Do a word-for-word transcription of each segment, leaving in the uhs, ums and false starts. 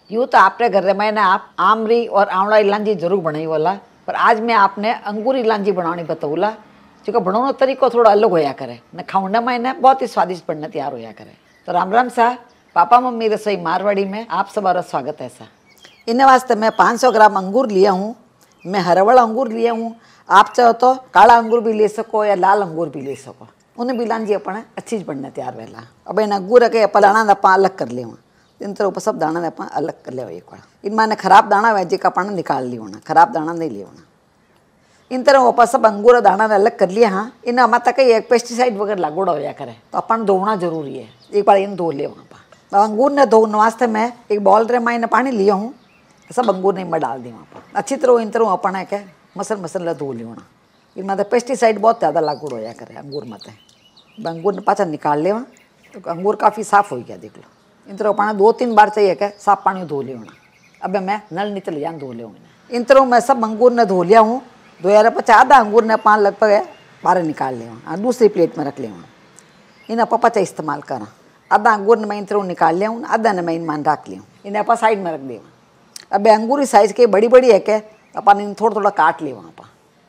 यूँ तो आपने घर में ना आप आमरी और आंवला इलांजी जरूर बनाई वाला, पर आज मैं आपने अंगूर इलांजी बनानी बताऊला, जो बनाने तरीको थोड़ा अलग होया करे न खाने में ना बहुत ही स्वादिष्ट बनना तैयार होया करे। तो राम राम सा पापा मम्मी रसोई मारवाड़ी में आप सबका स्वागत है सा। इन वास्ते मैं पाँच सौ ग्राम अंगूर लिया हूँ। मैं हरवल अंगूर लिया हूँ। आप चाहो तो काला अंगूर भी ले सको या लाल अंगूर भी ले सको। उन्हें भी इलांजी अपने अच्छी बनना तैयार वेला। अब इन अंगूर के अपन दाना अपन अलग कर लेवा। इन तरह ऊपर सब दाना अपन अलग कर ले एक बार। इनमें खराब दाना है जी का अपन निकाल लिया होना, खराब दाना नहीं लिया होना। इन तरह ऊपर सब अंगूर दाना अलग कर लिया। हाँ, इन हमारे तक एक पेस्टिसाइड वगैरह लागूड़ा होया करे तो अपन धोना जरूरी है। एक बार इन धो ले वहाँ पर। अंगूर ने धोने वास्ते मैं एक बॉल रे में पानी लिया हूँ। सब अंगूर ने मैं डाल दी वहाँ पर अच्छी तरह। इन तरह अपन है क्या मसल मसल धो लिया होना। इनमें पेस्टिसाइड बहुत ज़्यादा लागू होया करे अंगूर मत। अंगूर ने पाचा निकाल ले वहाँ तो अंगूर काफ़ी साफ हो गया देख लो। इन तरह पानी दो तीन बार चाहिए क्या साफ पानी धो ले होना। अब मैं नल नीचे ले जान धो ले इन तरह मैं सब अंगूर ने धो लिया हूँ। दो हज़ार पचास आधा अंगूर ने पान लगभग बारह निकाल ले वहाँ दूसरी प्लेट में रख ले वहाँ। इन आप पचा इस्तेमाल करा। आधा अंगूर ने मैं इन तरह निकाल लिया हूँ, आधा ने मैं इन मान रख लिया हूँ। इन्हें आप साइड में रख दे। अब अंगूर की साइज़ के बड़ी बड़ी है क्या अपन इन थोड़ा थोड़ा काट ले वहाँ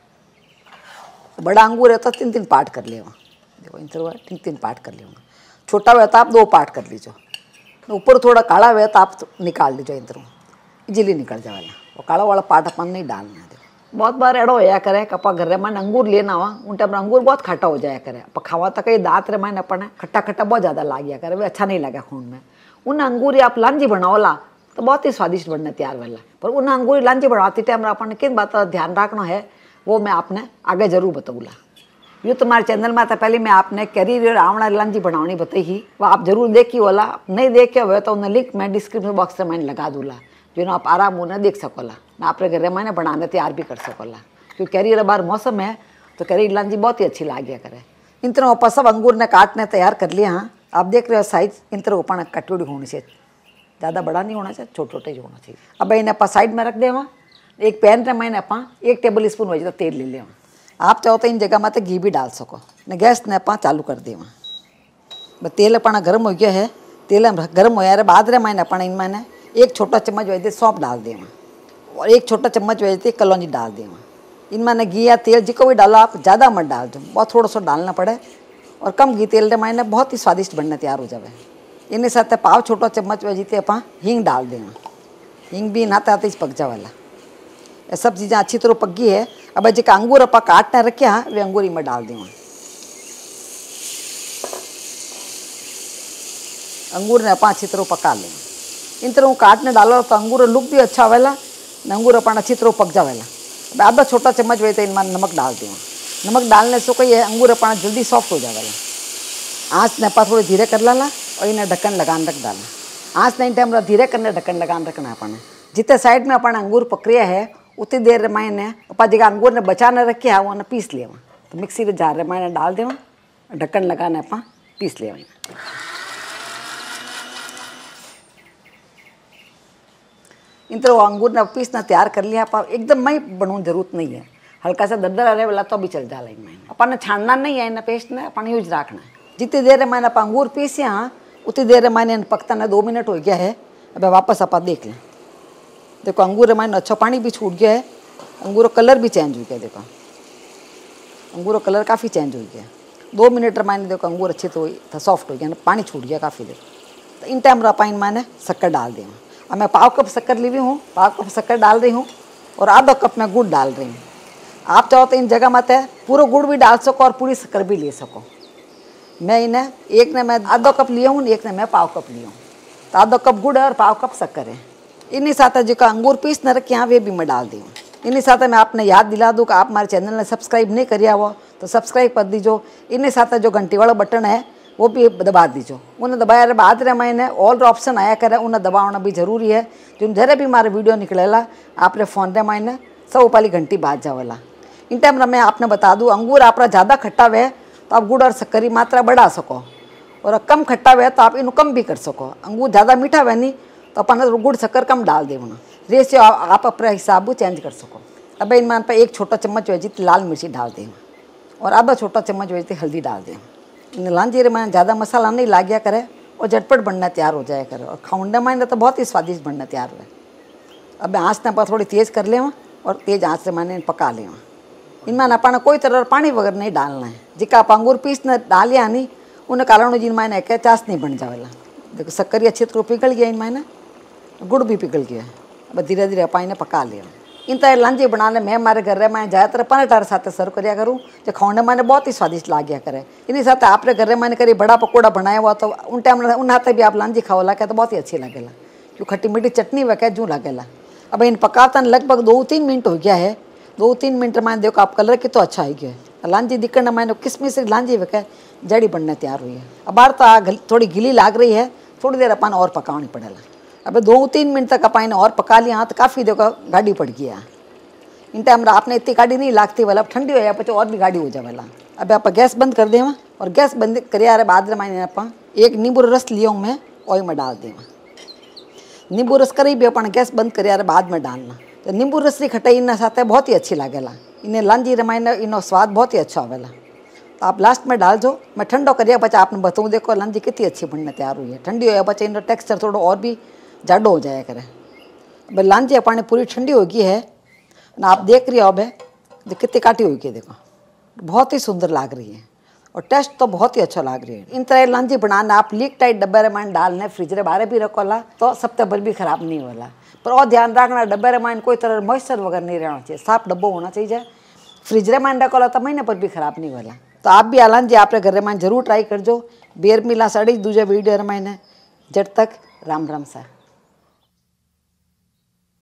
पर। बड़ा अंगूर है तो तीन तीन पार्ट कर ले वहाँ। देखो इन तरह तीन तीन पार्ट कर ले वहाँ। छोटा हुआ तो आप दो पार्ट कर लीजिए। ऊपर थोड़ा काला हुआ तो आप निकाल लीजिए। इन तरह इजीली निकल जाए वाला। वो काला वाला पार्ट अपन नहीं डालना है। बहुत बार एड़ो होया करे कपा घर में अंगूर लेना हुआ उन टाइम अंगूर बहुत खट्टा हो जाया करे। अब खावा तक ये दांत रे मैंने अपन खट्टा खट्टा बहुत ज़्यादा ला गया करे, वे अच्छा नहीं लगा खून में। उन अंगूर आप लांजी बनाओला तो बहुत ही स्वादिष्ट बनना तैयार वाला। पर उन अंगूर लांजी बनाती टाइम अपन किन बात का ध्यान रखना है वो मैं आपने आगे जरूर बताऊँगा। यूँ तुम्हारे चैनल में था पहले मैं आपने कैरी और आंवला लांजी बनानी बताई ही, वो आप जरूर देखी वाला। नहीं देखे हुए तो उन्हें लिंक मैं डिस्क्रिप्शन बॉक्स में मैंने लगा दूला, जो आप आराम होना देख सकोला ना अपने घर में बनाने तैयार भी कर सकोला। क्योंकि कैरी बार मौसम है तो कैरी लांजी बहुत ही अच्छी लागिया करे। इन तरह ऊपर सब अंगूर ने काटने तैयार कर लिया। हाँ, आप देख रहे हो साइज इन तरह ऊपर कटोरी होनी चाहिए, ज़्यादा बड़ा नहीं होना चाहिए, छोटे छोटे ही होना चाहिए। अब इन्हें आप साइड में रख दे। वहाँ एक पैन में मैंने आप एक टेबल स्पून वजह तेल ले ले। आप चाहो तो इन जगह में तो घी भी डाल सको न। गैस ने आप चालू कर दे। वहाँ तेल अपना गर्म हो गया है। तेल गर्म हो यार बाद रे मैंने अपन इनमें एक छोटा चम्मच वजह सौंप डाल दे वहाँ और एक छोटा चम्मच वजह कलौंजी डाल दे वहाँ। इनमें न घी या तेल जिको भी डालो आप ज़्यादा मत डाल दो, बहुत थोड़ा सा डालना पड़े और कम घी तेल रे मैंने बहुत ही स्वादिष्ट बनना तैयार हो जाए। इन्हें साथ पाव छोटा चम्मच वजह आप हींग डाल दें। हींग भी नाते आते पक जा वाला। ये सब चीज़ें अच्छी तरह पक गई है। अब जो अंगूर आप काटने रखे वे अंगूर इनमें डाल दें। अंगूर ने अपा अच्छी तरह पका लें। इन तरह काटने डालो तो अंगूर लुक भी अच्छा आवेला न अंगूर अपन अच्छी तरह पक जावेला। अब आधा छोटा चम्मच वही तो इनमें नमक डाल दें। नमक डालने से कोई अंगूर अपन जल्दी सॉफ्ट हो जावेला। आँच ने अपा थोड़ी धीरे कर लाला और इन्हें ढक्कन लगान रख डाला। आँच नहीं टाइम धीरे करने ढक्कन लगान रखना अपन। जितने साइड में अपन अंगूर पकड़िया है उतनी देर रे मैंने अपा जगह अंगूर ने बचा न रखे है वो न पीस लिया। तो मिक्सी में जार रे मैंने डाल देवा ढक्कन लगाने अपा पीस लिया। इन तरह अंगूर ने पीसना तैयार कर लिया। आप एकदम मई बनने जरूरत नहीं है, हल्का सा दरदरा रहे वाला तो भी चल जाला। मैंने अपन ने छानना नहीं है इन पेस्ट ने अपन यूज रखना है। जितनी देर मैंने आप अंगूर पीसे हाँ उतनी देर मैंने पकता ना दो मिनट हो गया है। अब वापस आप देख लें। देखो अंगूर मैंने अच्छा पानी भी छूट गया है। अंगूर कलर भी चेंज हो गया। देखो अंगूर कलर काफ़ी चेंज हो गया। दो मिनट मैंने देखो अंगूर अच्छे तो सॉफ्ट हो गया, पानी छूट गया काफ़ी देर। तो इन टाइम रपाइन मैंने शक्कर डाल दिया। अब मैं पाव कप शक्कर ली हुई हूँ, पाव कप शक्कर डाल रही हूँ और आधा कप में गुड़ डाल रही हूँ। आप चाहो तो इन जगह मत है पूरा गुड़ भी डाल सको और पूरी शक्कर भी ले सको। मैं इन्हें एक ने मैं आधा कप लिया हूँ, एक ने मैं पाव कप लिया हूँ। तो आधा कप गुड़ और पाव कप शक्कर है। इन्हीं साथ जो अंगूर पीस न रखे यहाँ वे भी मैं डाल दी हूँ। इन्हीं साथ मैं आपने याद दिला दूँ कि आप हमारे चैनल ने सब्सक्राइब नहीं करिया हो तो सब्सक्राइब कर दीजिए। इन्हीं साथ जो घंटी वाला बटन है वो भी दबा दीजिए। उन्हें दबाया बाद रे मैंने ऑल ऑप्शन आया करे उन्हें दबाना भी जरूरी है। जो जरे भी हमारे वीडियो निकलेला आपने फ़ोन रे मैंने सब वाली घंटी बाज जावेला। इन टाइम मैं आपने बता दूँ अंगूर आप ज़्यादा खट्टा हुए तो आप गुड़ और शक्कर की मात्रा बढ़ा सको और कम खट्टा हुए तो आप इन्हें कम भी कर सको। अंगूर ज़्यादा मीठा हुआ नहीं तो अपन गुड़ शक्कर कम डाल देना। रेशियो आप अपने हिसाब चेंज कर सको। अब इनमें पर एक छोटा चम्मच वजह लाल मिर्ची डाल देना और आधा छोटा चम्मच वजह हल्दी डाल देना। इन लांजी रे मैंने ज़्यादा मसाला नहीं ला गया करे और झटपट बनना तैयार हो जाया करे। और खाउंडा माइने तो बहुत ही स्वादिष्ट बनना तैयार हुआ। अब आँच ने थोड़ी तेज़ कर लेवा और तेज आँच से मैंने पका लेवा। इनमें अपना कोई तरह पानी वगैरह नहीं डालना है। जिका आप अंगूर पीस ने डालिया नहीं उन्हें कारण जिन मैंने क्या चाशनी बन जावेला। देखो शक्कर अच्छी तरह पिघल गया, इन मैंने गुड़ भी पिघल गया। अब धीरे धीरे आप इन्हें पका लिया। इन तरह लांजी बनाने मैं हमारे घर में मैं ज़्यादातर पराठा साथ सर्व कराया करूँ जो खाने मैंने बहुत ही स्वादिष्ट लाग्या करे। इन्हीं साथ आपने घर मैंने करी बड़ा पकौड़ा बनाया हुआ तो उन टाइम उन हाथ भी आप लांजी खाओ ला तो बहुत ही अच्छी लगेला। क्यों खट्टी मीठी चटनी वह जूँ लगेला। अब इन पकाता लगभग दो तीन मिनट हो गया है। दो तीन मिनट में देखो आप कलर की तो अच्छा ही गया है। लांजी दिखने मैंने किसमिस लांजी वह जड़ी बनने तैयार हुई है। अब बार तो आ थोड़ी गिली लाग रही है, थोड़ी देर अपन और पकानी पड़ेगा। अब दो तीन मिनट तक अपन और पका लिया तो काफ़ी देखो गाढ़ी पड़ गया। इन टाइम आपने इतनी गाढ़ी नहीं लागती वाला, अब ठंडी हो जाए पचे और भी गाढ़ी हो जाएगा। अब आप गैस बंद कर देवा और गैस बंद कर बाद में आप एक नींबू रस लिया हूँ मैं ऑयल में डाल देवा। नींबू रस करी भी अपन गैस बंद कर बाद में डालना तो नींबू रस की खटाई इन साथ बहुत ही अच्छी लगेला। इन्हें लांजी रमाइने इनो स्वाद बहुत ही अच्छा होवेला। तो आप लास्ट में डाल दो। मैं ठंडो करिया बच्चा आपने बताऊँ देखो लांजी कितनी अच्छी बनने तैयार हुई है। ठंडी हो बच्चा इनका टेक्सचर थोड़ा और भी जाडो हो जाया करे। अब लांजी अपने पूरी ठंडी हो गई है ना, आप देख रही हो अब जो कितनी काटी हुई है देखो, बहुत ही सुंदर लाग रही है और टेस्ट तो बहुत ही अच्छा लाग रही है। इन तरह लांजी बनाना आप लीक टाइट डब्बे रेमान डालने फ्रिज रे बाहर भी रखोला तो सप्ताह भर भी खराब नहीं होला। पर और ध्यान रखना डब्बे रेमान कोई तरह मॉइस्चर वगैरह नहीं रहना चाहिए, साफ डब्बो होना चाहिए। फ्रिज रेमान रखोला तो महीने पर भी खराब नहीं होला। तो आप भी लांजी आपने घर रेमान जरूर ट्राई करजो। बेर मिला साड़ी दूजा वीडियो रेमाइने जब तक राम राम सा।